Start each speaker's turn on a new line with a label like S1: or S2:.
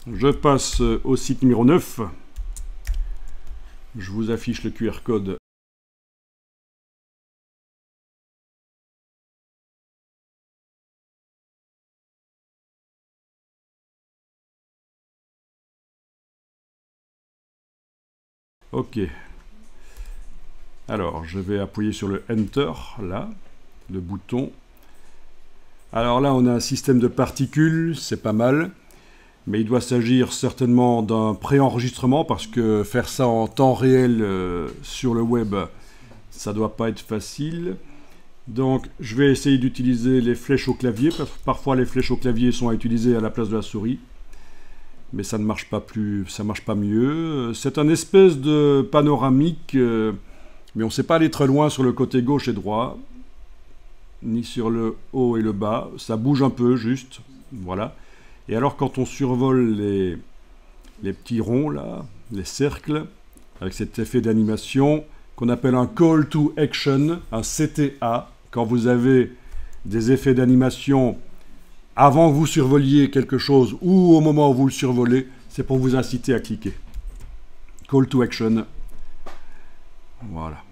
S1: Je passe au site numéro 9. Je vous affiche le QR code. Ok. Alors, je vais appuyer sur le Enter, là, le bouton. Alors là, on a un système de particules, c'est pas mal. Mais il doit s'agir certainement d'un préenregistrement parce que faire ça en temps réel sur le web, ça doit pas être facile. Donc je vais essayer d'utiliser les flèches au clavier parce que parfois les flèches au clavier sont à utiliser à la place de la souris. Mais ça ne marche pas plus, ça marche pas mieux. C'est un espèce de panoramique, mais on ne sait pas aller très loin sur le côté gauche et droit, ni sur le haut et le bas. Ça bouge un peu juste, voilà. Et alors quand on survole les petits ronds là, les cercles, avec cet effet d'animation qu'on appelle un Call to Action, un CTA, quand vous avez des effets d'animation avant que vous survoliez quelque chose ou au moment où vous le survolez, c'est pour vous inciter à cliquer. Call to Action. Voilà.